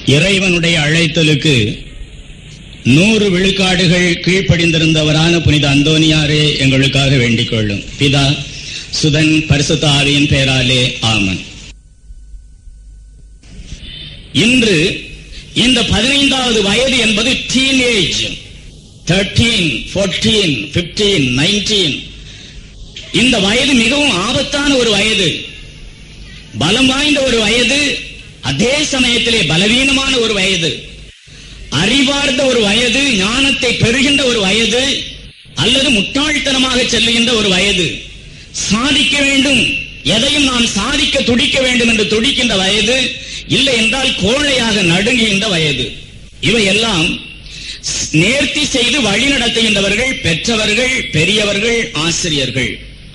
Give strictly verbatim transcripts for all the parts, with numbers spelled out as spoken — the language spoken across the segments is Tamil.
இறைவனுடைய அழைத்தலுக்கு நூறு விழுக்காடுகள் கீழ்ப்படிந்திருந்தவரான புனித அந்தோனியாரே எங்களுக்காக வேண்டிக் கொள்ளும். பிதா சுதன் பரிசுத்த ஆவியின் பெயராலே ஆமன். இன்று இந்த பதினைந்தாவது வயது என்பது teenage. Thirteen, fourteen, fifteen, nineteen. இந்த வயது மிகவும் ஆபத்தான ஒரு வயது, பலம் வாய்ந்த ஒரு வயது, அதே சமயத்திலே பலவீனமான ஒரு வயது, அறிவார்ந்த ஒரு வயது, ஞானத்தை பெறுகின்ற ஒரு வயது, அல்லது முட்டாள்தனமாக செல்லுகின்ற ஒரு வயது, சாதிக்க வேண்டும், எதையும் நாம் சாதிக்க துடிக்க வேண்டும் என்று துடிக்கின்ற வயது, இல்லை என்றால் கோழையாக நடுங்குகின்ற வயது. இவையெல்லாம் நேர்த்தி செய்து வழி நடத்துகின்றவர்கள் பெற்றவர்கள், பெரியவர்கள், ஆசிரியர்கள்.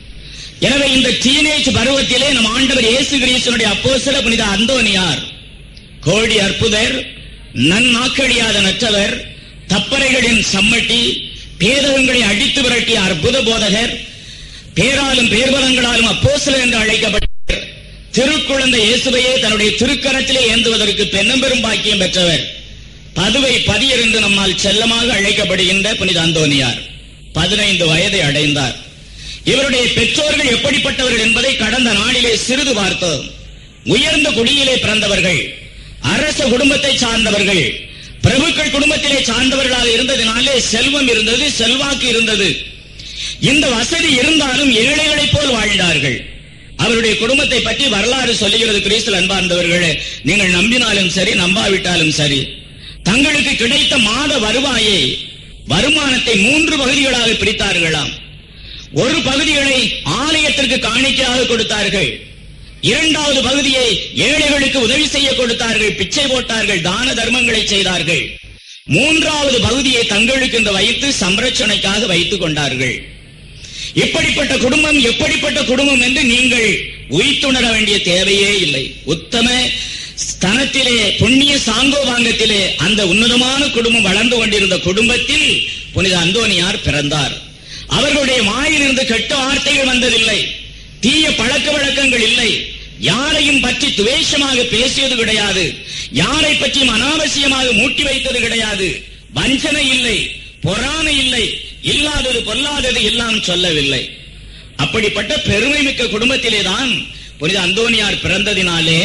எனவே இந்த டீனேஜ் பருவத்திலே நம் ஆண்டவர் இயேசு கிறிஸ்துவினுடைய அப்போஸ்தலர் புனித அந்தோனியார், கோடி அற்புதர், நன்னாக்களியாத நற்றவர், தப்பறைகளின் சம்மட்டி, பேதகங்களை அடித்து விரட்டிய அற்புத போதகர், பேராலும் பேர்வலங்களாலும் அப்போஸ்தலர் என்று அழைக்கப்பட்டவர், திருக்குழந்தை இயேசுவையே தன்னுடைய திருக்கரத்திலே ஏந்துவதற்கு பெண்ணம்பெரும் பாக்கியம் பெற்றவர், பதுவை பதியர் என்று நம்மால் செல்லமாக அழைக்கப்படுகின்ற புனித அந்தோனியார் பதினைந்து வயதை அடைந்தார். இவருடைய பெற்றோர்கள் எப்படிப்பட்டவர்கள் என்பதை கடந்த நாளிலே சிறிது பார்த்தோம். உயர்ந்த குடியிலே பிறந்தவர்கள், அரச குடும்பத்தை சார்ந்தவர்கள், பிரபுக்கள் குடும்பத்திலே சார்ந்தவர்களாக இருந்ததினாலே செல்வம் இருந்தது, செல்வாக்கு இருந்தது. இந்த வசதி இருந்தாலும் ஏழைகளைப் போல் வாழ்ந்தார்கள். அவருடைய குடும்பத்தை பற்றி வரலாறு சொல்லுகிறது. கிறிஸ்துவில் அன்பார்ந்தவர்களே, நீங்கள் நம்பினாலும் சரி நம்பாவிட்டாலும் சரி, தங்களுக்கு கிடைத்த மாத வருவாயை, வருமானத்தை மூன்று பகுதிகளாக பிரித்தார்களாம். ஒரு பகுதிகளை ஆலயத்திற்கு காணிக்கையாக கொடுத்தார்கள், இரண்டாவது பகுதியை ஏழைகளுக்கு உதவி செய்ய கொடுத்தார்கள், பிச்சை போட்டார்கள், தான தர்மங்களை செய்தார்கள். மூன்றாவது பகுதியை தங்களுக்கு இந்த வைத்து சம்ரட்சணைக்காக வைத்துக் கொண்டார்கள். இப்படிப்பட்ட குடும்பம் எப்படிப்பட்ட குடும்பம் என்று நீங்கள் உய்த்துணர வேண்டிய தேவையே இல்லை. உத்தம ஸ்தனத்திலே, புண்ணிய சாங்கோபாங்கத்திலே அந்த உன்னதமான குடும்பம் வளர்ந்து கொண்டிருந்த குடும்பத்தில் புனித அந்தோனியார் பிறந்தார். அவர்களுடைய வாயிலிருந்து கெட்ட வார்த்தைகள் வந்ததில்லை, தீய பழக்க வழக்கங்கள் இல்லை, யாரையும் பற்றி துவேஷமாக பேசியது கிடையாது, யாரை பற்றியும் அனாவசியமாக மூட்டி வைத்தது கிடையாது, வஞ்சனை இல்லை, பொறாமை இல்லை, இல்லாதது பொல்லாதது எல்லாம் சொல்லவில்லை. அப்படிப்பட்ட பெருமை மிக்க குடும்பத்திலேதான் புனித அந்தோனியார் பிறந்ததினாலே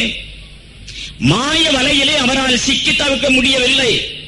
மாய வலையிலே அவரால் சிக்கி தவிர்க்க முடியவில்லை.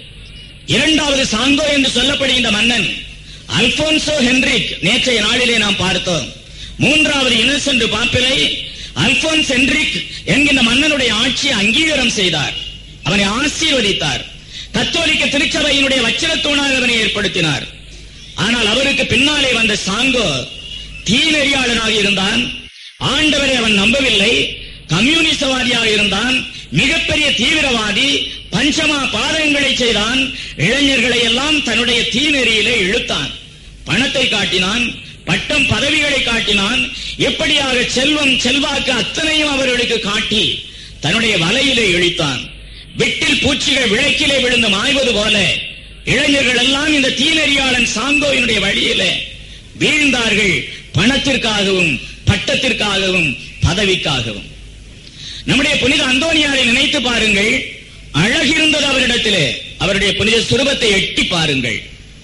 இரண்டாவது சாங்கோ என்று சொல்லப்படுகின்ற மன்னன் அல்போன்சோ ஹென்ரிக் நேற்றைய நாளிலே நாம் பார்த்தோம். மூன்றாவது இன்னசென்ட் பாப்பிலை அல்போன்ஸ் ஹென்ரிக் என்கின்ற மன்னனுடைய ஆட்சியை அங்கீகாரம் செய்தார், அவனை ஆசீர்வதித்தார், கத்தோலிக்க திருச்சபையினுடைய வச்சிரத்தூணாக அவனை ஏற்படுத்தினார். ஆனால் அவருக்கு பின்னாலே வந்த சாங்கோ தீநெறியாளனாக இருந்தான், ஆண்டவரை அவன் நம்பவில்லை, கம்யூனிசவாதியாக இருந்தான், மிகப்பெரிய தீவிரவாதி, பஞ்சமா பாதகங்களை செய்தான், இளைஞர்களை எல்லாம் தன்னுடைய தீநெறியிலே இழுத்தான், பணத்தை காட்டினான், பட்டம் பதவிகளை காட்டினான், எப்படியாக செல்வம் செல்வாக்கு அத்தனையும் அவர்களுக்கு காட்டி தன்னுடைய வலையிலே இழுத்தான். விட்டில் பூச்சிகள் விளக்கிலே விழுந்து மாய்வது போல இளைஞர்கள் எல்லாம் இந்த தீநெறியாளன் சாங்கோவினுடைய வழியிலே வீழ்ந்தார்கள், பணத்திற்காகவும் பட்டத்திற்காகவும் பதவிக்காகவும். நம்முடைய புனித அந்தோனியாரை நினைத்து பாருங்கள், அழகிருந்தது அவரிடத்திலே, அவருடைய புனித சுரூபத்தை எட்டி பாருங்கள்,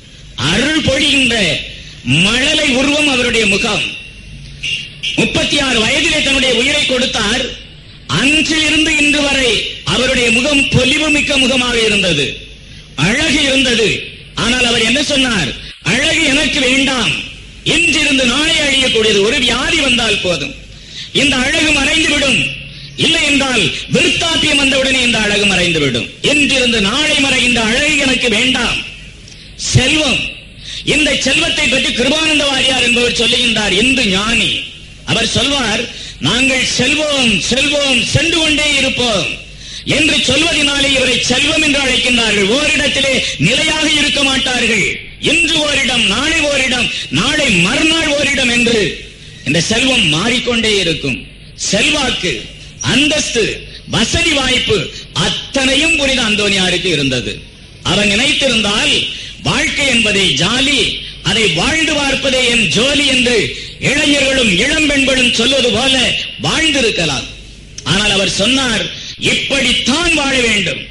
அருள் பொழிகின்ற மழலை உருவம் அவருடைய முகம். முப்பத்தி ஆறு வயதிலே தன்னுடைய உயிரை கொடுத்தார். அன்றிலிருந்து இன்று வரை அவருடைய முகம் பொலிவு மிக்க முகமாக இருந்தது, அழகு இருந்தது. ஆனால் அவர் என்ன சொன்னார்? அழகு எனக்கு வேண்டாம், இன்றிருந்து நாளை அழியக்கூடியது, ஒரு வியாதி வந்தால் போதும், இந்த அழகு மறைந்துவிடும், இல்லை என்றால் விருத்தாப்பியம் வந்தவுடனே இந்த அழகு மறைந்துவிடும், இன்றிருந்து நாளை மறைகின்ற அழகு எனக்கு வேண்டாம். செல்வம், இந்த செல்வத்தை பற்றி கிருபானந்த வாரியார் என்பவர் சொல்லுகின்றார், இந்து ஞானி. அவர் சொல்வார், நாங்கள் செல்வோம் செல்வோம் சென்று கொண்டே இருப்போம் என்று சொல்வதனாலே இவரை செல்வம் என்று அழைக்கின்றார்கள். ஓரிடத்திலே நிலையாக இருக்க மாட்டார்கள், இன்று ஓரிடம், நாளை ஓரிடம், நாளை மறுநாள் ஓரிடம் என்று இந்த செல்வம் மாறிக்கொண்டே இருக்கும். செல்வாக்கு, அந்தஸ்து, வசதி வாய்ப்பு அத்தனையும் புனித அந்தோனியாருக்கு இருந்தது. அவன் நினைத்திருந்தால் வாழ்க்கை என்பதை ஜாலி, அதை வாழ்ந்து பார்ப்பதே என் ஜோலி என்று இளைஞர்களும் இளம்பெண்களும் சொல்வது போல வாழ்ந்திருக்கலாம். ஆனால் அவர் சொன்னார், இப்படித்தான் வாழ வேண்டும்,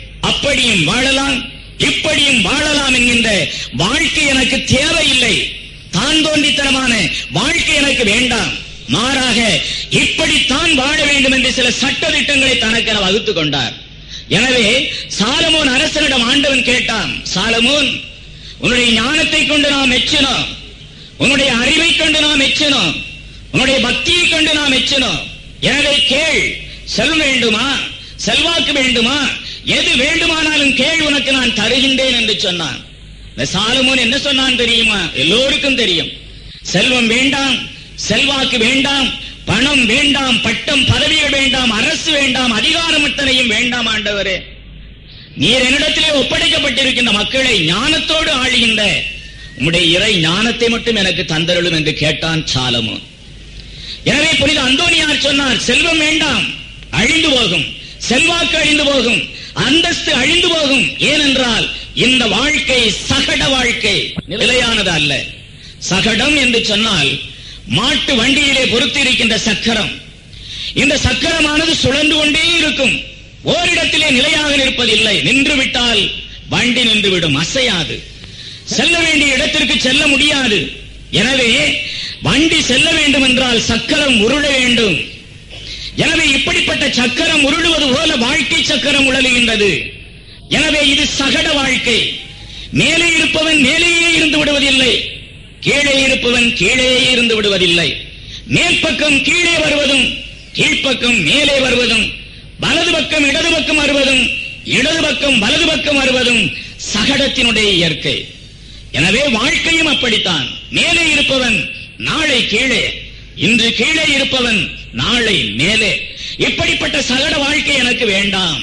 அப்படியும் வாழலாம், இப்படியும் வாழலாம் என்கின்ற வாழ்க்கை எனக்கு தேவையில்லை. தான் தோன்றித்தனமான வாழ்க்கை எனக்கு வேண்டாம். மாறாக இப்படித்தான் வாழ வேண்டும் என்று சில சட்ட திட்டங்களை தனக்கென வகுத்துக் கொண்டார். எனவே சாலமோன் அரசனிடம் ஆண்டவன் கேட்டான், சாலமோன், உன்னுடைய ஞானத்தை கொண்டு நாம் மெச்சினோம், உன்னுடைய அறிவை கொண்டு நாம் மெச்சினோம், உன்னுடைய பக்தியை கொண்டு நாம் மெச்சினோம். எனவே கேள், செல்வம் வேண்டுமா, செல்வாக்கு வேண்டுமா, எது வேண்டுமானாலும் கேள், உனக்கு நான் தருகின்றேன் என்று சொன்னான். இந்த சாலமோன் என்ன சொன்னான் தெரியுமா? எல்லோருக்கும் தெரியும். செல்வம் வேண்டாம், செல்வாக்கு வேண்டாம், பணம் வேண்டாம், பட்டம் பதவிகள் வேண்டாம், அரசு வேண்டாம், அதிகாரம் அத்தனையும் வேண்டாம் ஆண்டவரே. நீர் என்னிடத்திலே ஒப்படைக்கப்பட்டிருக்கின்ற மக்களை ஞானத்தோடு ஆளுகின்ற உம்முடைய இறை ஞானத்தை மட்டும் எனக்கு தந்தருளும் என்று கேட்டான் சாலமோன். எனவே புனித அந்தோனியார் சொன்னார், செல்வம் வேண்டாம், அழிந்து போகும், செல்வாக்கு அழிந்து போகும், அந்தஸ்து அழிந்து போகும். ஏனென்றால் இந்த வாழ்க்கை சகட வாழ்க்கை, நிலையானது அல்ல. சகடம் என்று சொன்னால் மாட்டு வண்டியிலே பொருத்திருக்கின்ற சக்கரம். இந்த சக்கரமானது சுழன்று கொண்டே இருக்கும், ஓரிடத்திலே நிலையாக நிற்பதில்லை. நின்று விட்டால் வண்டி நின்றுவிடும், அசையாது. செல்ல வேண்டிய இடத்திற்கு செல்ல முடியாது. எனவே வண்டி செல்ல வேண்டும் என்றால் சக்கரம் உருள வேண்டும். எனவே இப்படிப்பட்ட சக்கரம் உருளுவது போல வாழ்க்கை சக்கரம் உழலுகின்றது. எனவே இது சகட வாழ்க்கை. மேலே இருப்பவன் மேலேயே இருந்து விடுவதில்லை, கீழே இருப்பவன் கீழே இருந்து விடுவதில்லை. மேற்பக்கம் கீழே வருவதும், கீழ்ப்பக்கம் மேலே வருவதும், வலது பக்கம் இடது பக்கம் வருவதும், இடது பக்கம் வலது பக்கம் வருவதும் சகடத்தினுடைய இயற்கை. எனவே வாழ்க்கையும் அப்படித்தான். மேலே இருப்பவன் நாளை கீழே, இன்று கீழே இருப்பவன் நாளை மேலே. இப்படிப்பட்ட சகட வாழ்க்கை எனக்கு வேண்டாம்.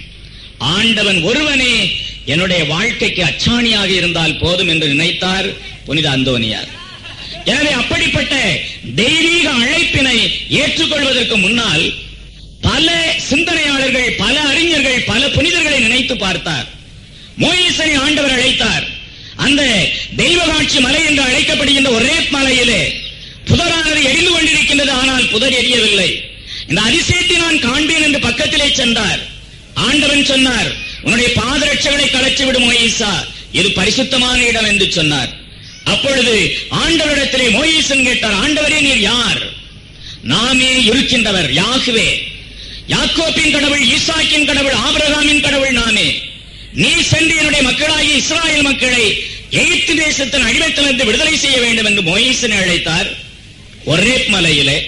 ஆண்டவன் ஒருவனே என்னுடைய வாழ்க்கைக்கு அச்சாணியாக இருந்தால் போதும் என்று நினைத்தார் புனித அந்தோனியார். எனவே அப்படிப்பட்ட தெய்வீக அழைப்பினை ஏற்றுக்கொள்வதற்கு முன்னால் பல சிந்தனையாளர்கள், பல அறிஞர்கள், பல புனிதர்களை நினைத்து பார்த்தார். மோயிசனை ஆண்டவர் அழைத்தார். அந்த தெய்வ காட்சி மலை என்று அழைக்கப்படுகின்ற ஒரே மலையிலே புதரானது எரிந்து கொண்டிருக்கின்றது, ஆனால் புதர் எரியவில்லை. இந்த அதிசயத்தை நான் காண்பேன் என்று பக்கத்திலே சென்றார். ஆண்டவன் சொன்னார், உன்னுடைய பாதரட்சைகளை கலற்றி விடும் மோயிசா, இது பரிசுத்தமான இடம் என்று சொன்னார். அப்பொழுது ஆண்டவரிடத்திலே மோயிசன் கேட்டார், ஆண்டவரே நீர் யார்? நாமே இருக்கின்றவர் யாகுவே, யாக்கோப்பின் கடவுள், ஈசாக்கின் கடவுள், ஆபிரகாமின் கடவுள் நாமே. நீ சென்று என்னுடைய மக்களாகி இஸ்ராயல் மக்களை எகிப்து தேசத்தின் அடிமைத்தனத்தை விடுதலை செய்ய வேண்டும் என்று மோயிசனை அழைத்தார். ஒரே மலையிலே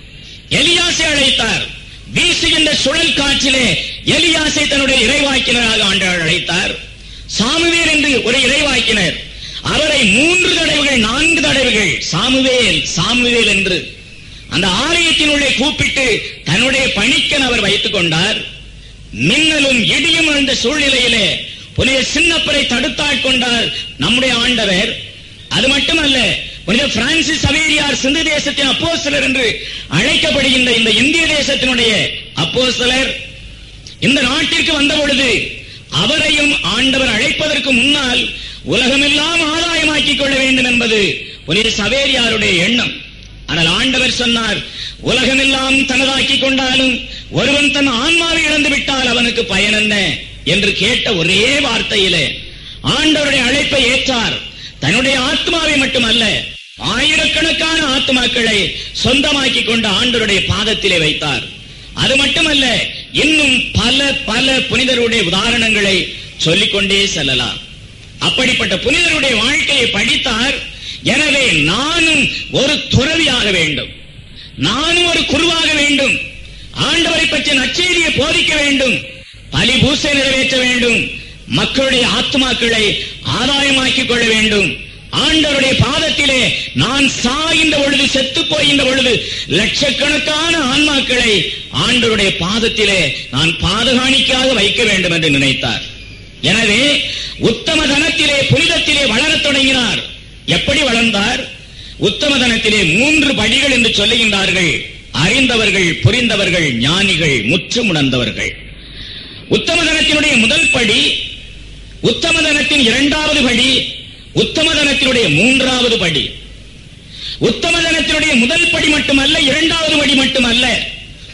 எலியாசை அழைத்தார். வீசுகின்ற சுழல் காற்றிலே எலியாசை தன்னுடைய இறைவாக்கினராக ஆண்டவர் அழைத்தார். சாமுவேல் என்று ஒரு இறைவாக்கினர், அவரை மூன்று தடவைகள் நான்கு தடவைகள் சாமுவேல் சாமுவேல் என்று அந்த ஆலயத்தினுள்ளே கூப்பிட்டு தன்னுடைய பணிக்கன் அவர் வைத்துக் கொண்டார். மின்னலும் இடியும் இருந்த சூழ்நிலையிலே புனித சின்னப்பரை தடுத்தாட்கொண்டார் நம்முடைய ஆண்டவர். அது மட்டுமல்ல, புனித பிரான்சிஸ் சவேரியார் சிந்து தேசத்தின் அப்போஸ்தலர் என்று அழைக்கப்படுகின்ற இந்த இந்திய தேசத்தினுடைய அப்போஸ்தலர் இந்த நாட்டிற்கு வந்த பொழுது அவரையும் ஆண்டவர் அழைப்பதற்கு முன்னால் உலகமெல்லாம் ஆதாயமாக்கிக் கொள்ள வேண்டும் என்பது புனித சவேரியாருடைய எண்ணம். ஆனால் ஆண்டவர் சொன்னார், உலகமெல்லாம் தனதாக்கிக் கொண்டாலும் ஒருவன் தன் ஆன்மாவை இழந்து விட்டால் அவனுக்கு பயன் என்ன என்று கேட்ட ஒரே வார்த்தையிலே ஆண்டவருடைய அழைப்பை ஏற்றார். தன்னுடைய ஆத்மாவை மட்டுமல்ல, ஆயிரக்கணக்கான ஆத்மாக்களை சொந்தமாக்கிக் கொண்ட ஆண்டவருடைய பாதத்திலே வைத்தார். அது மட்டுமல்ல, இன்னும் பல பல புனிதருடைய உதாரணங்களை சொல்லிக்கொண்டே செல்லலாம். அப்படிப்பட்ட புனிதருடைய வாழ்க்கையை படித்தார். எனவே நானும் ஒரு துறவியாக வேண்டும், நானும் ஒரு குருவாக வேண்டும், ஆண்டவரை பற்றிய நற்செய்தியை போதிக்க வேண்டும், பலி பூசை நிறைவேற்ற வேண்டும், மக்களுடைய ஆத்மாக்களை ஆதாயமாக்கிக் கொள்ள வேண்டும். ஆண்டவருடைய பாதத்திலே நான் சாகின்ற பொழுது, செத்து போகின்ற பொழுது லட்சக்கணக்கான ஆன்மாக்களை ஆண்டவருடைய பாதத்திலே நான் பாதகாணிக்காக வைக்க வேண்டும் என்று நினைத்தார். எனவே உத்தம தனத்திலே, புனிதத்திலே வளரத் தொடங்கினார். எப்படி வளர்ந்தார்? உத்தம தனத்திலே மூன்று படிகள் என்று சொல்லுகின்றார்கள். அறிந்தவர்கள், புரிந்தவர்கள், ஞானிகள், முற்றும் உணர்ந்தவர்கள். உத்தமதனத்தினுடைய முதல் படி, உத்தமதனத்தின் இரண்டாவது படி, உத்தமதனத்தினுடைய மூன்றாவது படி. உத்தமதனத்தினுடைய முதல் படி மட்டுமல்ல, இரண்டாவது படி மட்டுமல்ல,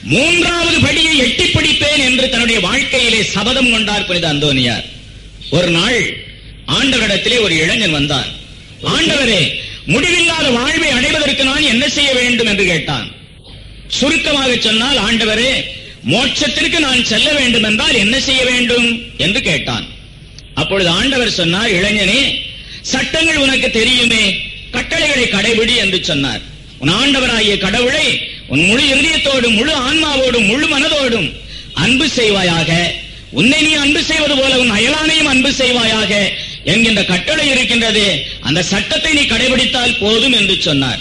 மூன்றாவது படியை எட்டி பிடிப்பேன் என்று தன்னுடைய வாழ்க்கையிலே சபதம் கொண்டார் புனித அந்தோனியார். ஒரு நாள் ஆண்டவரிடத்திலே ஒரு இளைஞன் வந்தான். ஆண்டவரே, முடிவில்லாத வாழ்வை அடைவதற்கு நான் என்ன செய்ய வேண்டும் என்று கேட்டான். சுருக்கமாக சொன்னால், ஆண்டவரே, மோட்சத்திற்கு நான் செல்ல வேண்டும் என்றால் என்ன செய்ய வேண்டும் என்று கேட்டான். அப்பொழுது ஆண்டவர் சொன்னார், இளைஞனே, சட்டங்கள் உனக்கு தெரியுமே, கட்டளைகளை கடைபிடி என்று சொன்னார். உன் ஆண்டவராகிய கடவுளை உன் முழு இதயத்தோடும் முழு ஆன்மாவோடும் முழு மனதோடும் அன்பு செய்வாயாக, உன்னை நீ அன்பு செய்வது போல உன் அயலானையும் அன்பு செய்வாயாக என்கின்ற கட்டளை இருக்கின்றது, அந்த சட்டத்தை நீ கடைபிடித்தால் போதும் என்று சொன்னார்.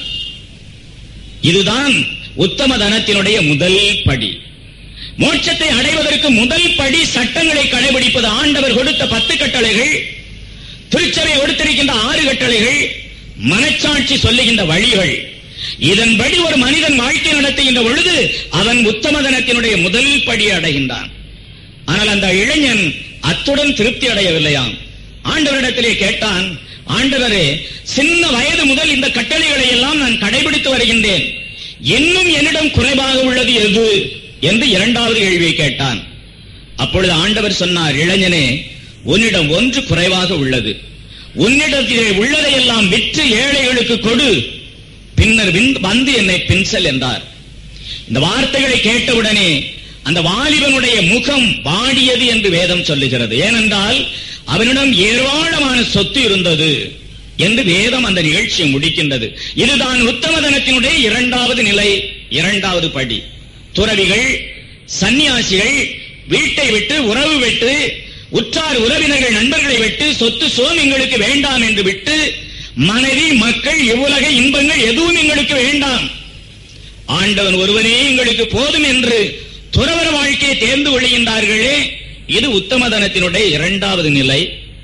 இதுதான் உத்தம தனத்தினுடைய முதல் படி. மோட்சத்தை அடைவதற்கு முதல் படி சட்டங்களை கடைபிடிப்பது. ஆண்டவர் கொடுத்த பத்து கட்டளைகள், திருச்சபை கொடுத்திருக்கின்ற ஆறு கட்டளைகள், மனச்சாட்சி சொல்லுகின்ற வழிகள். இதன்படி ஒரு மனிதன் வாழ்க்கை நடத்துகின்ற பொழுது அவன் உத்தம தனத்தினுடைய முதல் படியை அடைகின்றான். ஆனால் அந்த இளைஞன் அத்துடன் திருப்தி அடையவில்லையாம். ஆண்டவரிடத்திலே கேட்டான், ஆண்டவரே, சின்ன வயது முதல் இந்த கட்டளைகளை எல்லாம் நான் கடைபிடித்து வருகின்றேன், இன்னும் என்னிடம் குறைவாக உள்ளது எது என்று இரண்டாவது கேள்வியை கேட்டான். அப்பொழுது ஆண்டவர் சொன்னார், இளைஞனே, உன்னிடம் ஒன்று குறைவாக உள்ளது, உன்னிடத்திலே உள்ளதையெல்லாம் விற்று ஏழைகளுக்கு கொடு, பின்னர் வந்து என்னை பின்செல் என்றார். இந்த வார்த்தைகளை கேட்டவுடனே அந்த வாலிபனுடைய முகம் வாடியது என்று வேதம் சொல்லுகிறது. ஏனென்றால் அவனிடம் ஏராளமான சொத்து இருந்தது என்று வேதம் அந்த நிகழ்ச்சியை முடிக்கின்றது. இதுதான் உத்தம தனத்தினுடைய இரண்டாவது நிலை, இரண்டாவது படி. துறவிகள், சன்னியாசிகள் வீட்டை விட்டு, உறவு விட்டு, உற்றார் உறவினர்கள் நண்பர்களை விட்டு, சொத்து சோம் எங்களுக்கு வேண்டாம் என்று விட்டு, மனைவி மக்கள் இவ்வுலக இன்பங்கள் எதுவும் எங்களுக்கு வேண்டாம், ஆண்டவன் ஒருவனே எங்களுக்கு போதும் என்று துறவர வாழ்க்கையை தேர்ந்து கொள்கின்றார்களே, இது உத்தம தனத்தினுடைய இரண்டாவது நிலை.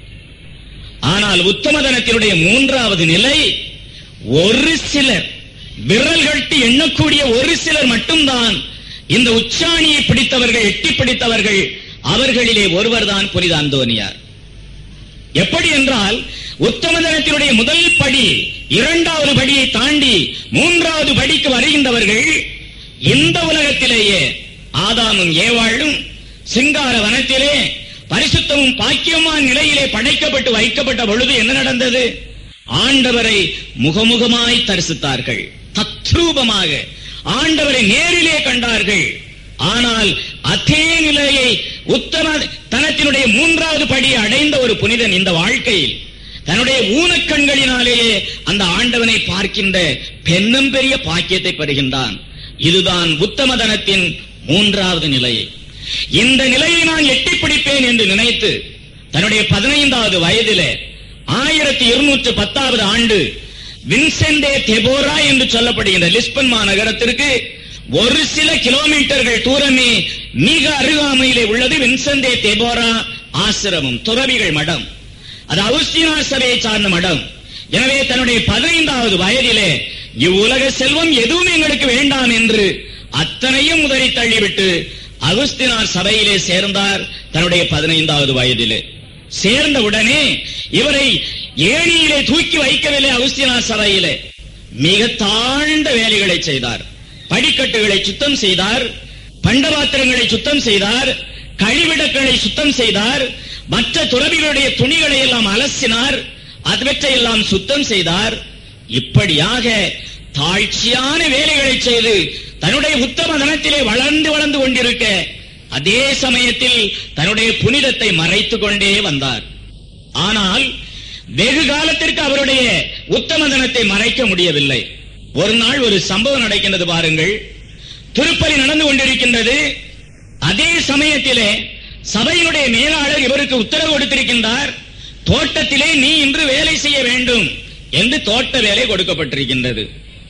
ஆனால் உத்தம தனத்தினுடைய மூன்றாவது நிலை, ஒரு சிலர், விரல் கட்டி எண்ணக்கூடிய ஒரு சிலர் மட்டும்தான் இந்த உச்சாணியை பிடித்தவர்கள், எட்டி பிடித்தவர்கள். அவர்களிலே ஒருவர் தான் புனித அந்தோனியார். எப்படி என்றால், உத்தம தனத்தினுடைய முதல் படி, இரண்டாவது படியை தாண்டி மூன்றாவது படிக்கு வருகின்றவர்கள் இந்த உலகத்திலேயே ஆதாமும் ஏவாளும் சிங்கார வனத்திலே பரிசுத்தமும் பாக்கியமான நிலையிலே படைக்கப்பட்டு வைக்கப்பட்ட பொழுது என்ன நடந்தது? ஆண்டவரை முகமுகமாய் தரிசித்தார்கள், தத்ரூபமாக ஆண்டவரை நேரிலே கண்டார்கள். ஆனால் அதே நிலையை உத்தம தனத்தினுடைய மூன்றாவது படியை அடைந்த ஒரு புனிதன் இந்த வாழ்க்கையில் தன்னுடைய ஊனக்கண்களினாலேயே அந்த ஆண்டவனை பார்க்கின்ற பெண்ணும் பெரிய பாக்கியத்தை பெறுகின்றான். இதுதான் உத்தம தனத்தின் மூன்றாவது நிலை. இந்த நிலையை நான் எட்டி பிடிப்பேன் என்று நினைத்து தன்னுடைய பதினைந்தாவது வயதிலே ஆயிரத்தி இருநூற்று பத்தாவது ஆண்டு வின்சென்டே தெபோரா என்று சொல்லப்படுகின்ற லிஸ்பன் மாநகரத்திற்கு ஒரு சில கிலோமீட்டர்கள் தூரமே மிக அருகாமையிலே உள்ளது வின்சென்டே தெபோரா ஆசிரமம், துறவிகள் மடம். அது அவுஸ்தீனார் சபையை சார்ந்த மடம். எனவே தன்னுடைய பதினைந்தாவது வயதிலே இவ்வுலக செல்வம் எதுவும் எங்களுக்கு வேண்டாம் என்று அத்தனையும் உதறி தள்ளிவிட்டு அவுஸ்தீனார் சபையிலே சேர்ந்தார். தன்னுடைய பதினைந்தாவது வயதிலே சேர்ந்தவுடனே இவரை ஏணியிலே தூக்கி வைக்கவில்லை. அவுஸ்தீனார் சபையிலே மிக தாழ்ந்த வேலைகளை செய்தார். படிக்கட்டுகளை சுத்தம் செய்தார், பண்டபாத்திரங்களை சுத்தம் செய்தார், கழிவிடங்களை சுத்தம் செய்தார், மற்ற துறவிகளுடைய துணிகளை எல்லாம் அலசினார், அவற்றையெல்லாம் சுத்தம் செய்தார். இப்படியாக தாழ்ச்சியான வேலைகளை செய்து தன்னுடைய உத்தம தனத்திலே வளர்ந்து வளர்ந்து கொண்டிருக்க, அதே சமயத்தில் தன்னுடைய புனிதத்தை மறைத்துக் கொண்டே வந்தார். ஆனால் வெகு காலத்திற்கு அவருடைய உத்தம தனத்தை மறைக்க முடியவில்லை. ஒரு நாள் ஒரு சம்பவம் நடக்கின்றது பாருங்கள். திருப்பலி நடந்து கொண்டிருக்கின்றது. அதே சமயத்திலே சபையினுடைய மேலாளர் இவருக்கு உத்தரவு கொடுத்திருக்கின்றார், தோட்டத்திலே நீ இன்று வேலை செய்ய வேண்டும் என்று தோட்ட வேலை கொடுக்கப்பட்டிருக்கின்றது.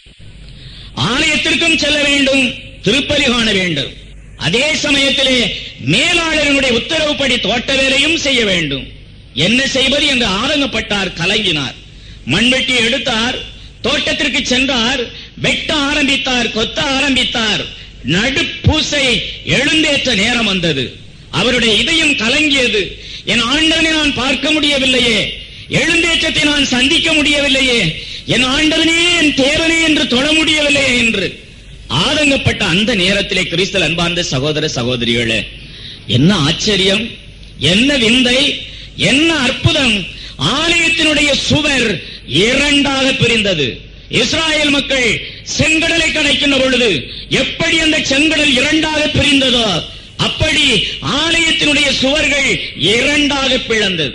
ஆலயத்திற்கும் செல்ல வேண்டும், திருப்பலி காண வேண்டும். அதே சமயத்திலே மேலாளரினுடைய உத்தரவுப்படி தோட்ட வேலையும் செய்ய வேண்டும். என்ன செய்வது என்று ஆரங்கப்பட்டார், கலங்கினார். மண்வெட்டி எடுத்தார், தோட்டத்திற்கு சென்றார், வெட்ட ஆரம்பித்தார், கொத்த ஆரம்பித்தார். நடுப்பூசை எழுந்தேற்ற நேரம் வந்தது. அவருடைய இதயம் கலங்கியது. என் ஆண்டவனை நான் பார்க்க முடியவில்லையே, எழுந்தேற்றத்தை நான் சந்திக்க முடியவில்லையே, என் ஆண்டவனே என் தேவனே என்று தொழ முடியவில்லையே என்று ஆதங்கப்பட்ட அந்த நேரத்திலே கிறிஸ்தல் அன்பார்ந்த சகோதர சகோதரிகளே, என்ன ஆச்சரியம், என்ன விந்தை, என்ன அற்புதம்! ஆலயத்தினுடைய சுவர் இரண்டாக பிரிந்தது. இஸ்ராயேல் மக்கள் செங்கடலை கடக்கின்ற பொழுது எப்படி அந்த செங்கடல் இரண்டாக பிரிந்ததோ அப்படி ஆலயத்தினுடைய சுவர்கள் இரண்டாக பிளந்தது.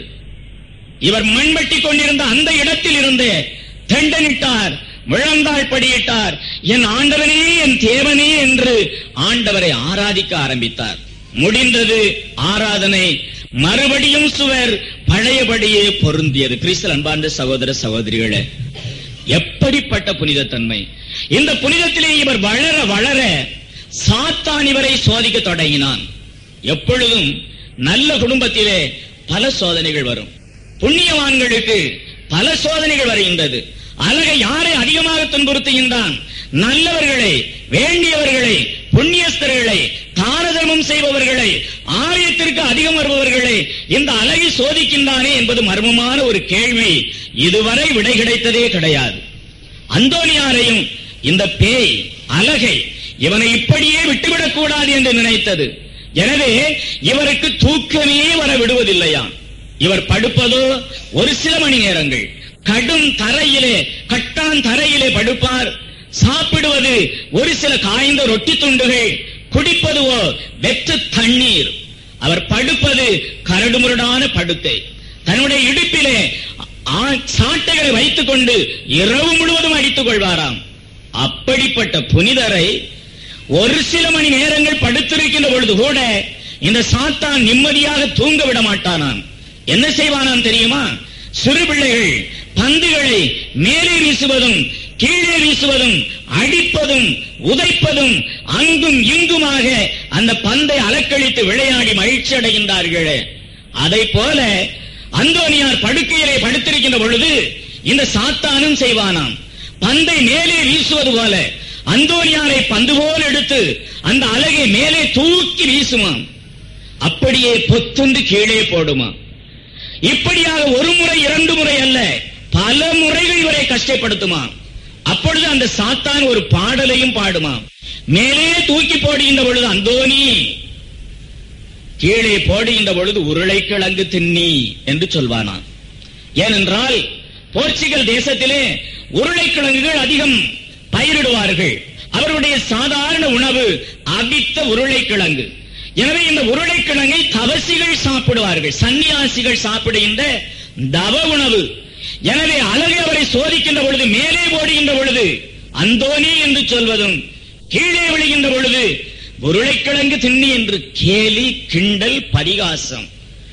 இவர் மண்வெட்டி கொண்டிருந்த அந்த இடத்தில் இருந்து தண்டனிட்டார், முழந்தாள் படியிட்டார், என் ஆண்டவனே, என் தேவனே என்று ஆண்டவரை ஆராதிக்க ஆரம்பித்தார். முடிந்தது ஆராதனை. மறுபடியும் சுவர் பழையபடியே பொருந்தியது. கிறிஸ்தல் அன்பார்ந்த சகோதர சகோதரிகளே, எப்படிப்பட்ட புனிதத்தன்மை! இந்த புனிதத்திலே இவர் வளர வளர சாத்தான் இவரை சோதிக்க தொடங்கினான். எப்பொழுதும் நல்ல குடும்பத்திலே பல சோதனைகள் வரும். புண்ணியவான்களுக்கு பல சோதனைகள் வருகின்றது. அழகை யாரை அதிகமாக துன்புறுத்துகின்றான்? நல்லவர்களை, வேண்டியவர்களை, புண்ணியஸ்தர்களை, தான தர்மம் செய்பவர்களை, ஆலயத்திற்கு அதிகம் வருபவர்களை இந்த அழகை சோதிக்கின்றானே என்பது மர்மமான ஒரு கேள்வி. இதுவரை விடை கிடைத்ததே கிடையாது. அந்தோனியாரையும் இந்த பேய் அழகை இவனை இப்படியே விட்டுவிடக் கூடாது என்று நினைத்தது. எனவே இவருக்கு தூக்கமே வர விடுவதில்லையா. இவர் படுப்பதோ ஒரு சில மணி நேரங்கள். கடும் தரையிலே, கட்டான் தரையிலே படுப்பார். சாப்பிடுவது ஒரு சில காய்ந்த ரொட்டி துண்டுகள், குடிப்பதுவோ வெற்று தண்ணீர். அவர் படுப்பது கரடுமுரடான படுக்கை. தன்னுடைய இடுப்பிலே சாட்டைகளை வைத்துக் கொண்டு இரவு முழுவதும் அடித்துக் கொள்வாராம். அப்படிப்பட்ட புனிதரை ஒரு சில மணி நேரங்கள் படுத்திருக்கின்ற பொழுது கூட இந்த சாத்தான் நிம்மதியாக தூங்க விட மாட்டானான். என்ன செய்வானாம் தெரியுமா? சிறு பிள்ளைகள் பந்துகளை மேலே வீசுவதும் கீழே வீசுவதும் அடிப்பதும் உதைப்பதும் அங்கும் இங்குமாக அந்த பந்தை அலக்களித்து விளையாடி மகிழ்ச்சி அடைகின்றார்களே, அதை போல அந்தோனியார் படுக்கையிலே படுத்திருக்கின்ற பொழுது இந்த சாத்தானும் செய்வானாம். பந்தை மேலே வீசுவது போல அந்தோனியாரை பந்து போல் எடுத்து அந்த அலகை மேலே தூக்கி வீசுமாம். அப்படியே பொத்துண்டு கீழே போடுமா. இப்படியாக ஒரு முறை இரண்டு முறை அல்ல, பல முறைகள் இவரை கஷ்டப்படுத்துமா. அப்பொழுது அந்த சாத்தான் ஒரு பாடலையும் பாடுமா. மேலே தூக்கி போடுகின்ற பொழுது அந்தோனி, கீழே போடுகின்ற பொழுது உருளைக்கிழங்கு தின்னி என்று சொல்வானா. ஏனென்றால் போர்ச்சுகல் தேசத்திலே உருளைக்கிழங்குகள் அதிகம் பயிரிடுவார்கள். அவருடைய சாதாரண உணவு அவித்த உருளைக்கிழங்கு. எனவே இந்த உருளைக்கிழங்கை தவசிகள் சாப்பிடுவார்கள், சன்னியாசிகள் சாப்பிடுகின்ற தவ உணவு. எனவே அழகை அவரை சோதிக்கின்ற பொழுது மேலே போடுகின்ற பொழுது அந்தோனி என்று சொல்வதும், கீழே விழுகின்ற பொழுது உருளைக்கிழங்கு திண்ணி என்று கேலி, கிண்டல், பரிகாசம்.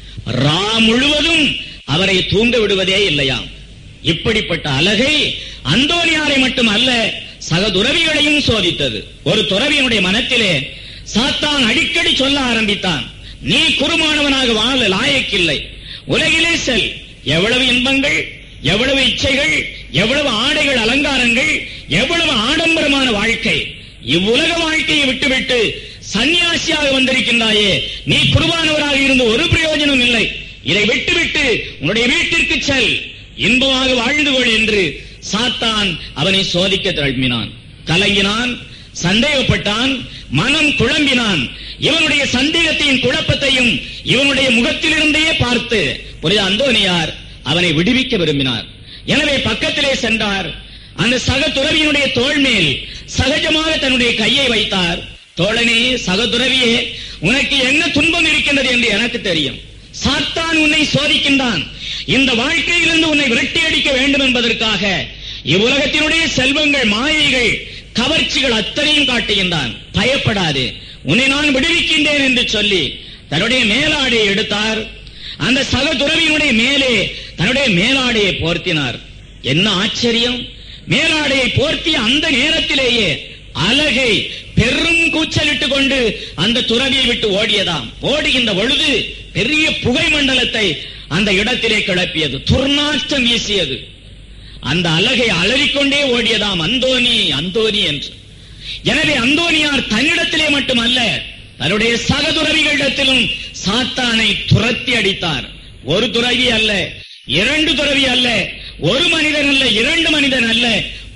ரா முழுவதும் அவரை தூங்க விடுவதே இல்லையாம். இப்படிப்பட்ட அழகை அந்தோனியாரை மட்டும் அல்ல, சக துறவிகளையும் சோதித்தது. ஒரு துறவியினுடைய மனத்திலே சாத்தான் அடிக்கடி சொல்ல ஆரம்பித்தான், நீ குருமானவனாக வாழ லாயக்கில்லை, உலகிலே செல், எவ்வளவு இன்பங்கள், எவ்வளவு இச்சைகள், எவ்வளவு ஆடைகள், அலங்காரங்கள், எவ்வளவு ஆடம்பரமான வாழ்க்கை, இவ்வுலக வாழ்க்கையை விட்டுவிட்டு சன்னியாசியாக வந்திருக்கின்றாயே, நீ குருவானவராக இருந்து ஒரு பிரயோஜனம் இல்லை, இதை விட்டுவிட்டு உன்னுடைய வீட்டிற்கு செல், இன்பமாக வாழ்ந்து கொள் என்று சாத்தான் அவனை சோதிக்க தழும்பினான். கலங்கினான், சந்தேகப்பட்டான், மனம் குழம்பினான். இவனுடைய சந்தேகத்தையும் குழப்பத்தையும் இவனுடைய முகத்திலிருந்தே பார்த்து புனித அந்தோனியார் அவனை விடுவிக்க விரும்பினார். எனவே பக்கத்திலே சென்றார். அந்த சக துறவியினுடைய தோள் மேல் சகஜமாக தன்னுடைய கையை வைத்தார். தோழனே, சக துறவியே, உனக்கு என்ன துன்பம் இருக்கின்றது என்று எனக்கு தெரியும். சாத்தான் உன்னை சோதிக்கின்றான். இந்த வாழ்க்கையிலிருந்து உன்னை விரட்டி அடிக்க வேண்டும் என்பதற்காக இவ்வுலகத்தினுடைய செல்வங்கள், மாயைகள், கவர்ச்சிகள் அத்தனையும் காட்டுகின்றான். பயப்படாதே, உன்னை நான் விடுவிக்கின்றேன் என்று சொல்லி தன்னுடைய மேலாடையை எடுத்தார். அந்த சக துறவியினுடைய மேலே தன்னுடைய மேலாடையை போர்த்தினார். என்ன ஆச்சரியம்! மேலாடையை போர்த்திய அந்த நேரத்திலேயே அலகை பெரும் கூச்சலிட்டுக் கொண்டு அந்த துறவியை விட்டு ஓடியதாம். ஓடுகின்ற பொழுது பெரிய புகை மண்டலத்தை அந்த இடத்திலே கிளப்பியது, துர்நாற்றம் வீசியது. அந்த அலகை அலறிக்கொண்டே ஓடியதாம், அந்தோனி அந்தோனி என்று. எனவே அந்தோனியார் தன்னிடத்திலே மட்டுமல்ல, தன்னுடைய சக துறவிகளிடத்திலும் சாத்தானை துரத்தி அடித்தார். ஒரு துறவி அல்ல, இரண்டு துறவி அல்ல, ஒரு மனிதன் அல்ல, இரண்டு மனிதன் அல்ல,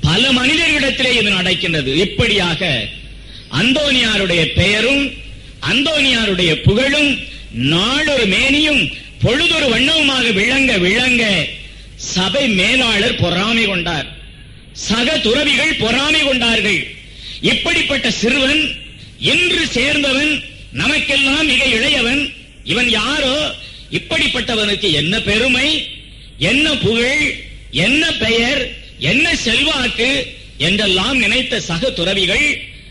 பல மனிதர்களிடத்திலே இது நடக்கின்றது. இப்படியாக அந்தோனியாருடைய பெயரும் அந்தோனியாருடைய புகழும் நாளொரு மேனியும் பொழுதொரு வண்ணவுமாக விளங்க விளங்க சபை மேலாளர் பொறாமை கொண்டார், சக துறவிகள் பொறாமை கொண்டார்கள். இப்படிப்பட்ட சிறுவன் இன்று சேர்ந்தவன், நமக்கெல்லாம் மிக இளையவன், இவன் யாரோ? இப்படிப்பட்டவனுக்கு என்ன பெருமை, என்ன புகழ், என்ன பெயர், என்ன செல்வாக்கு என்றெல்லாம் நினைத்த சக துறவிகள்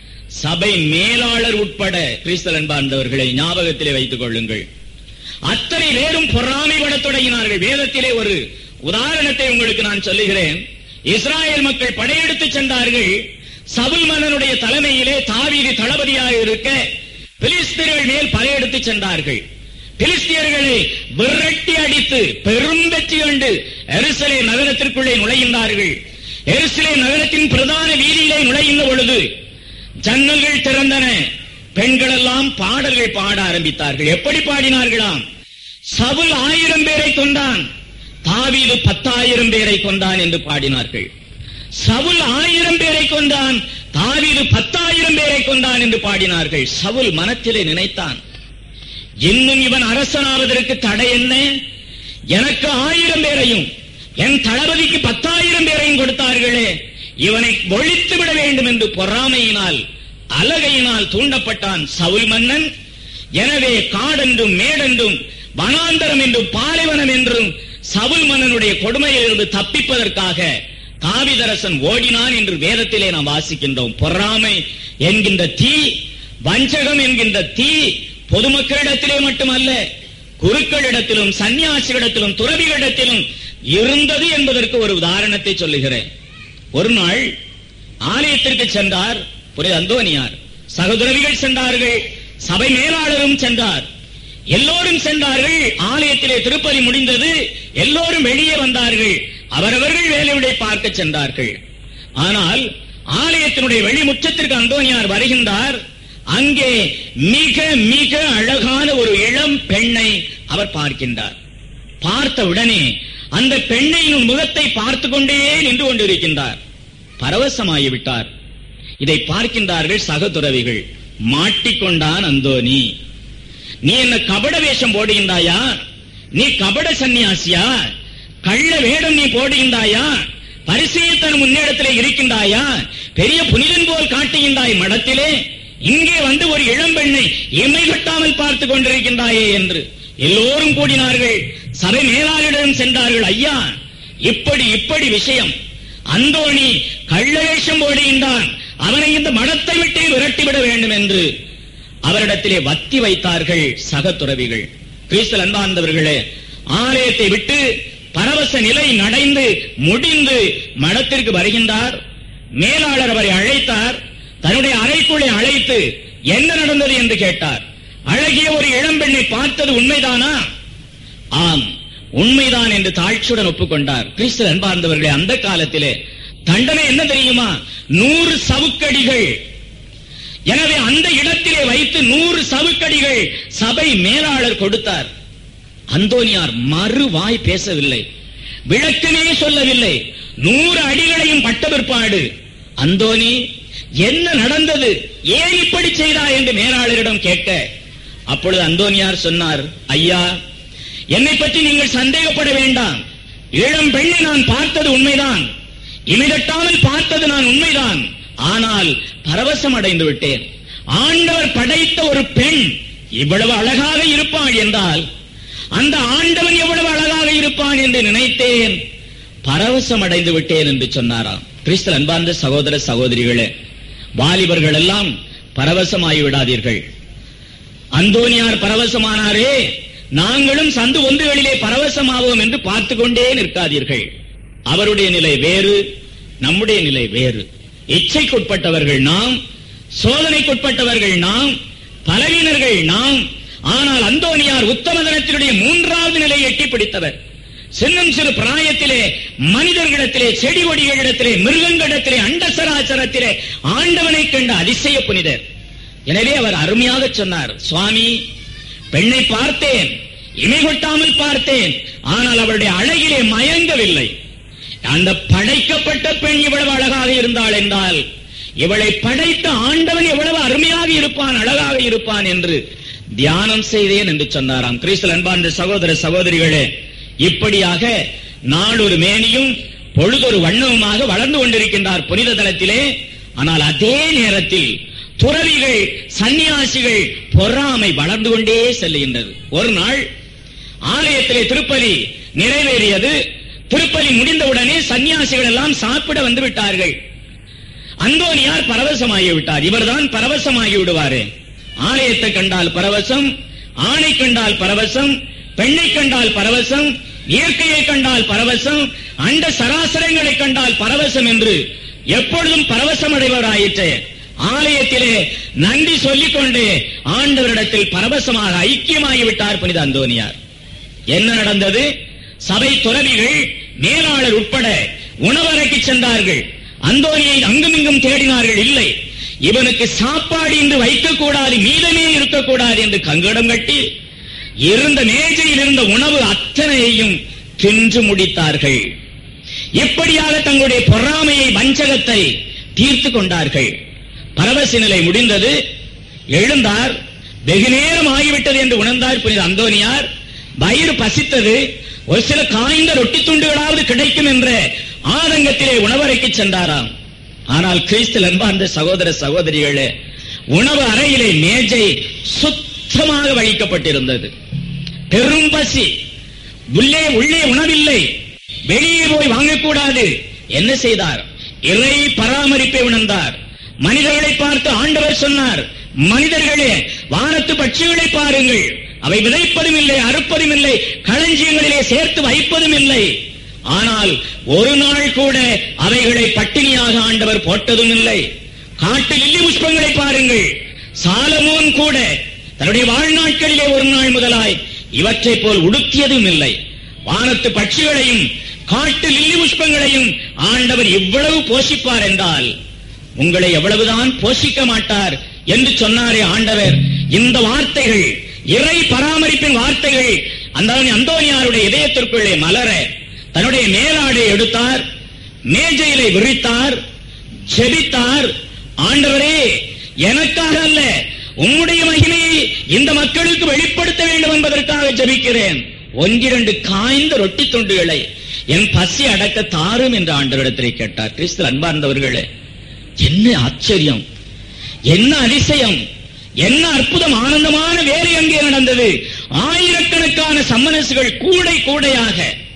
சபை மேலாளர் உட்பட, கிறிஸ்தவ அன்பார்ந்தவர்களை ஞாபகத்திலே வைத்துக் கொள்ளுங்கள், அத்தனை பேரும் பொறாமைப்படத் தொடங்கினார்கள். வேதத்திலே ஒரு உதாரணத்தை உங்களுக்கு நான் சொல்லுகிறேன். இஸ்ராயேல் மக்கள் படையெடுத்து சென்றார்கள். சவுல் மன்னனுடைய தலைமையிலே தாவீது தளபதியாக இருக்க பிலிஸ்தியர்கள் மேல் படையெடுத்து சென்றார்கள். பிலிஸ்தியர்களை விரட்டி அடித்து பெரும் வெற்றி கண்டு எருசலேம் நகரத்திற்குள்ளே நுழைகின்றார்கள். எருசலேம் நகரத்தின் பிரதான வீதியிலே நுழைகின்ற பொழுது ஜன்னல்கள் திறந்தன. பெண்கள் எல்லாம் பாடல்கள் பாட ஆரம்பித்தார்கள். எப்படி பாடினார்களாம்? சவுல் ஆயிரம் பேரை கொண்டான், தாவீது பத்தாயிரம் பேரை கொண்டான் என்று பாடினார்கள். சவுல் ஆயிரம் பேரை கொண்டான், தாவீது பத்தாயிரம் பேரை கொண்டான் என்று பாடினார்கள். சவுல் மனத்திலே நினைத்தான், இன்னும் இவன் அரசனாவதற்கு தடை என்ன? எனக்கு ஆயிரம் பேரையும் என் தளபதிக்கு பத்தாயிரம் பேரையும் கொடுத்தார்களே, இவனை ஒழித்து விட வேண்டும் என்று பொறாமையினால் அலகையினால் தூண்டப்பட்டான் சவுல் மன்னன். எனவே காடென்றும் மேடென்றும் வனாந்தரம் என்றும் பாலைவனம் என்றும் சவுல் மன்னனுடைய கொடுமையிலிருந்து தப்பிப்பதற்காக தாவீதரசன் ஓடினான் என்று வேதத்திலே நாம் வாசிக்கின்றோம். பொறாமை என்கின்ற தீ, வஞ்சகம் என்கின்ற தீ பொதுமக்களிடத்திலே மட்டுமல்ல, குருக்களிடத்திலும் சன்னியாசிகளிடத்திலும் துறவிகளிடத்திலும் இருந்தது என்பதற்கு ஒரு உதாரணத்தை சொல்லுகிறேன். ஒரு நாள் ஆலயத்திற்கு சென்றார் புனித அந்தோனியார். சகோதரவிகள் சென்றார்கள், சபை மேலாளரும் சென்றார், எல்லோரும் சென்றார்கள். ஆலயத்திலே திருப்பலி முடிந்தது, எல்லோரும் வெளியே வந்தார்கள், அவரவர்கள் வேலையுடைய பார்க்க சென்றார்கள். ஆனால் ஆலயத்தினுடைய வெளிமுற்றத்திற்கு அந்தோனியார் வருகின்றார். அங்கே மிக மிக அழகான ஒரு இளம் பெண்ணை அவர் பார்க்கின்றார். பார்த்த உடனே அந்த பெண்ணின் முகத்தை பார்த்து கொண்டே நின்று கொண்டிருக்கின்றார். பரவசமாகிவிட்டார். இதை பார்க்கின்றார்கள் சகதுறவிகள். மாட்டிக்கொண்டான் அந்தோனி. நீ என்ன கபட வேஷம் போடுகின்றாயா? நீ கபட சன்னியாசியா? கள்ள வேடம் நீ போடுகின்றாயா? பரிசேயத்தன் முன்னிடத்திலே இருக்கின்றாயா? பெரிய புனிதன் போல் காட்டுகின்றாய் மடத்திலே, இங்கே வந்து ஒரு இளம்பெண்ணை இமை கட்டாமல் பார்த்து கொண்டிருக்கின்றாயே என்று எல்லோரும் கூடினார்கள். சபை மேலாளரிடம் சென்றார்கள். ஐயா, இப்படி இப்படி விஷயம், அந்தோனி கள்ள வேஷம் போடுகின்றான், அவனை இந்த மடத்தை விட்டு விரட்டிவிட வேண்டும் என்று அவரிடத்திலே வத்தி வைத்தார்கள் சகதுறவிகள். கிறிஸ்தவ அன்பார்ந்தவர்களே, ஆலயத்தை விட்டு பரவச நிலை நடைந்து முடிந்து மடத்திற்கு வருகின்றார். மேலாளர் அவரை அழைத்தார். தன்னுடைய அறைக்குள்ளே அழைத்து என்ன நடந்தது என்று கேட்டார். அழகிய ஒரு இளம்பெண்ணை பார்த்தது உண்மைதானா? ஆம், உண்மைதான் என்று தாழ்ச்சியுடன் ஒப்புக்கொண்டார். கிறிஸ்தவ அன்பார்ந்தவர்களே, அந்த காலத்திலே தண்டனை என்ன தெரியுமா? நூறு சவுக்கடிகள். எனவே அந்த இடத்திலே வைத்து நூறு சவுக்கடிகள் சபை மேலாளர் கொடுத்தார். அந்தோனியார் மறுவாய் பேசவில்லை, விளக்கமே சொல்லவில்லை. நூறு அடிகளையும் பட்ட பிற்பாடு, அந்தோனி என்ன நடந்தது, ஏன் இப்படி செய்தாய் என்று மேலாளரிடம் கேட்க, அப்பொழுது அந்தோனியார் சொன்னார், ஐயா, என்னை பற்றி நீங்கள் சந்தேகப்பட வேண்டாம். இளம் பெண்ணை நான் பார்த்தது உண்மைதான், இமிதட்டாமல் பார்த்தது நான் உண்மைதான். ஆனால் பரவசம் அடைந்து விட்டேன். ஆண்டவர் படைத்த ஒரு பெண் இவ்வளவு அழகாக இருப்பாள் என்றால் அந்த ஆண்டவன் எவ்வளவு அழகாக இருப்பான் என்று நினைத்தேன், பரவசம் அடைந்து விட்டேன் என்று சொன்னாராம். கிறிஸ்தவ அன்பார்ந்த சகோதர சகோதரிகளே, வாலிபர்கள் எல்லாம் பரவசமாகி விடாதீர்கள். அந்தோனியார் பரவசமானாரே, நாங்களும் சந்து ஒன்றுகளிலே பரவசமாவோம் என்று பார்த்து கொண்டே நிற்காதீர்கள். அவருடைய நிலை வேறு, நம்முடைய நிலை வேறு. இச்சைக்குட்பட்டவர்கள் நாம், சோதனைக்குட்பட்டவர்கள் நாம், பலவீனர்கள் நாம். ஆனால் அந்தோனியார் உத்தமதனத்தினுடைய மூன்றாவது நிலையை எட்டி பிடித்தவர். சின்னம் சிறு பிராயத்திலே மனிதர்களிடத்திலே, செடி கொடிகளிடத்திலே, மிருகங்களிடத்திலே, அண்ட சராசரத்திலே ஆண்டவனை கண்ட அதிசய புனிதர். எனவே அவர் அருமையாக சொன்னார், சுவாமி, பெண்ணை பார்த்தேன், இமை கொட்டாமல் பார்த்தேன், ஆனால் அவருடைய அழகிலே மயங்கவில்லை. அந்த படைக்கப்பட்ட பெண் இவ்வளவு அழகாக இருந்தாள் என்றால் இவளை படைத்த ஆண்டவன் எவ்வளவு அருமையாக இருப்பான், அழகாக இருப்பான் என்று தியானம் செய்தேன் என்று சொன்னாராம். கிறிஸ்துவில் அன்பார்ந்த சகோதர சகோதரிகளே, இப்படியாக நாளொரு மேனியும் பொழுதொரு வண்ணமுமாக வளர்ந்து கொண்டிருக்கின்றார் புனித தலத்திலே. ஆனால் அதே நேரத்தில் துறவிகள், சன்னியாசிகள் பொறாமை வளர்ந்து கொண்டே செல்லுகின்றது. ஒரு நாள் ஆலயத்திலே திருப்பலி நிறைவேறியது. திருப்பலி முடிந்தவுடனே சன்னியாசிகள் எல்லாம் சாப்பிட வந்து விட்டார்கள். அந்தோனியார் பரவசமாகி விட்டார். இவர்தான் பரவசமாகி விடுவாரு. ஆலயத்தை கண்டால் பரவசம், ஆணை கண்டால் பரவசம், பெண்ணை கண்டால் பரவசம், இயற்கையை கண்டால் பரவசம், அண்ட சராசரங்களை கண்டால் பரவசம் என்று எப்பொழுதும் பரவசம் அடைவராயிற்று. ஆலயத்திலே நன்றி சொல்லிக் கொண்டே ஆண்டவரிடத்தில் பரவசமாக ஐக்கியமாகிவிட்டார் புனித அந்தோனியார். என்ன நடந்தது? சபை துறவிகள், மேலாளர் உட்பட உணவறைக்கு சென்றார்கள். அந்தோனியை அங்குமிங்கும் தேடினார்கள். இல்லை, இவனுக்கு சாப்பாடு இன்று வைக்கக்கூடாது, மீதமே இருக்கக்கூடாது என்று கங்கடம் கட்டி இருந்த மேஜையில் இருந்த உணவு அத்தனையையும் தின்று முடித்தார்கள். இப்படியாக தங்களுடைய பொறாமையை, வஞ்சகத்தை தீர்த்து கொண்டார்கள். பரவச நிலை முடிந்தது. எழுந்தார். வெகு நேரம் ஆகிவிட்டது என்று உணர்ந்தார் புனித அந்தோனியார். வயிறு பசித்தது. ஒரு சில காய்ந்த ரொட்டி துண்டுகளாவது கிடைக்கும் என்ற ஆதங்கத்திலே உணவறைக்கு சென்றாராம். ஆனால் கிறிஸ்துவில் அன்பார்ந்த சகோதர சகோதரிகளே, உணவு அறையிலே மேஜை சுத்தமாக வழிக்கப்பட்டிருந்தது. பெரும் பசி. உள்ளே உள்ளே உணவில்லை. வெளியே போய் வாங்கக்கூடாது. என்ன செய்தார்? இறை பராமரிப்பை உணர்ந்தார். மனிதர்களை பார்த்து ஆண்டவர் சொன்னார், மனிதர்களே, வானத்து பட்சிகளை பாருங்கள், அவை விதைப்பதும் இல்லை, அறுப்பதும் இல்லை, களஞ்சியங்களிலே சேர்த்து வைப்பதும் இல்லை. ஆனால் ஒரு நாள் கூட அவைகளை பட்டினியாக ஆண்டவர் போட்டதும் இல்லை. காட்டு லில்லி புஷ்பங்களை பாருங்கள், சாலமோன் கூட தன்னுடைய வாழ்நாட்களிலே ஒரு நாள் முதலாய் இவற்றை போல் உடுத்தியதும் இல்லை. வானத்து பட்சிகளையும் காட்டு லில்லி புஷ்பங்களையும் ஆண்டவர் இவ்வளவு போஷிப்பார் என்றால் உங்களை எவ்வளவுதான் போஷிக்க மாட்டார் என்று சொன்னாரே ஆண்டவர். இந்த வார்த்தைகள், இறை பராமரிப்பின் வார்த்தைகள் அந்த அந்தோனியாருடைய இதயத்திற்குள்ளே மலர தன்னுடைய மேலாடை எடுத்தார், மேஜையிலே விரித்தார், ஜெபித்தார். ஆண்டவரே, எனக்காக அல்ல, உம்முடைய மகிமையை இந்த மக்களுக்கு வெளிப்படுத்த வேண்டும் என்பதற்காக ஜெபிக்கிறேன். ஒன்றிரண்டு காய்ந்த ரொட்டி துண்டுகளை என் பசி அடக்க தாரும் என்று ஆண்டவரிடத்திலே கேட்டார். கிறிஸ்து அன்பார்ந்தவர்களே, என்ன ஆச்சரியம், என்ன அதிசயம், என்ன அற்புதம், ஆனந்தமான வேலை அங்கே நடந்தது. ஆயிரக்கணக்கான சம்மனசுகள் கூடை கூடையாக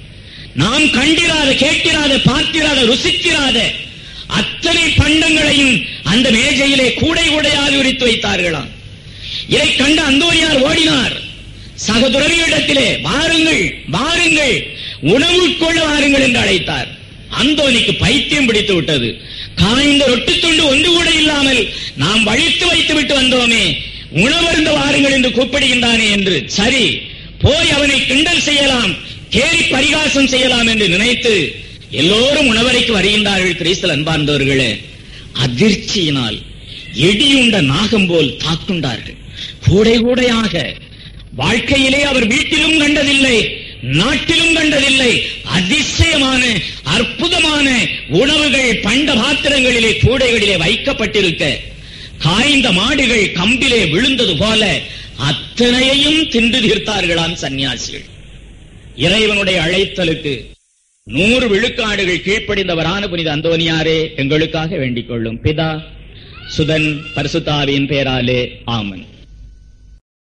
நாம் கண்டிராத, கேட்கிறாத, பார்த்திராத, ருசிக்கிறாத அத்தனை பண்டங்களையும் அந்த மேஜையிலே கூடை கூடையாக விரித்து வைத்தார்களாம். இதை கண்ட அந்தோனியார் ஓடினார். சகதுறவியிடத்திலே, வாருங்கள் வாருங்கள், உணவு கொள்ள வாருங்கள் என்று அழைத்தார். அந்தோனிக்கு பைத்தியம் பிடித்து விட்டது. காய்ந்த ரொட்டி துண்டு ஒன்று கூட இல்லாமல் நாம் வழித்து வைத்து விட்டு வந்தோமே, உணவருந்த வாருங்கள் என்று கூப்பிடுகின்றானே என்று. சரி, போய் அவனை கிண்டல் செய்யலாம், கேலி பரிகாசம் செய்யலாம் என்று நினைத்து எல்லோரும் உணவறைக்கு வருகின்றார்கள். கிறிஸ்துவில் அன்பார்ந்தவர்களே, அதிர்ச்சியினால் இடியுண்ட நாகம் போல் தாக்குண்டார்கள். கூடை கூடையாக. வாழ்க்கையிலே அவர் வீட்டிலும் கண்டதில்லை, நாட்டிலும் கண்டதில்லை. அதிசயமான, அற்புதமான உணவுகள் பண்ட பாத்திரங்களிலே, கூடைகளிலே வைக்கப்பட்டிருக்க, காய்ந்த மாடுகள் கம்பிலே விழுந்தது போல அத்தனையையும் தின்று தீர்த்தார்களாம் சன்னியாசிகள். இறைவனுடைய அழைத்தலுக்கு நூறு விழுக்காடுகள் கீழ்ப்படிந்தவரான புனித அந்தோனியாரே, எங்களுக்காக வேண்டிக் கொள்ளும். பிதா, சுதன், பரிசுத்தாவியின் பெயராலே ஆமென்.